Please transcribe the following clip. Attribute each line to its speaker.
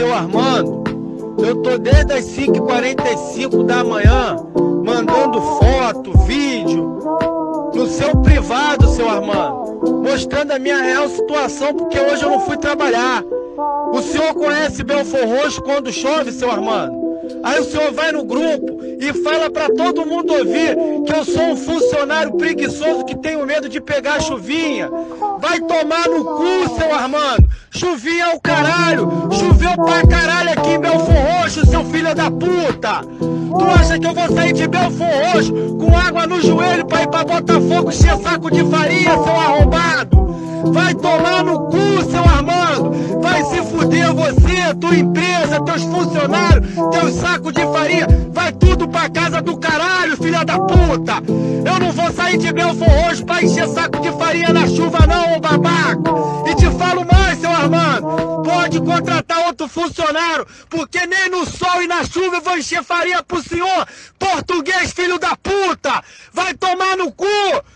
Speaker 1: seu Armando, eu tô desde as 5h45 da manhã mandando foto, vídeo no seu privado, seu Armando, mostrando a minha real situação, porque hoje eu não fui trabalhar. O senhor conhece Belfor Roxo quando chove, seu Armando? Aí o senhor vai no grupo e fala pra todo mundo ouvir que eu sou um funcionário preguiçoso que tenho medo de pegar chuvinha. Vai tomar no cu, seu Armando. Chuvinha é o caralho. Choveu pra caralho aqui em Belfor Roxo, seu filho da puta. Tu acha que eu vou sair de Belfor Roxo com água no joelho pra ir pra Botafogo encher saco de farinha, seu arrombado? Vai tomar no cu, seu Armando. Vai se fuder você, tua empresa, teus funcionários, teus sacos de farinha. Vai tudo pra casa do caralho, filha da puta. Eu não vou sair de Belfor Roxo pra encher saco de farinha na chuva não, ô babaca. E te falo mais, seu Armando. Pode contratar outro funcionário, porque nem no sol e na chuva eu vou encher farinha pro senhor. Português, filho da puta. Vai tomar no cu.